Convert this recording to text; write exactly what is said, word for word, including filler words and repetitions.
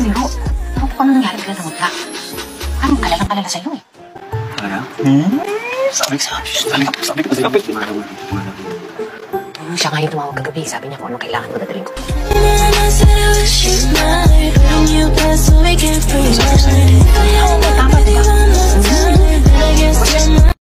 biro. Ano po kami nangyari pala ng magka? Parang kalalang kalala sa'yo eh. Talaga? Hmm? Sabi ko sabi, sabi ko, sabi ko, sabi ko. Hmm, siya nga yung tumawag kagabi. Sabi niya kung anong kailangan mo dadalhin ko.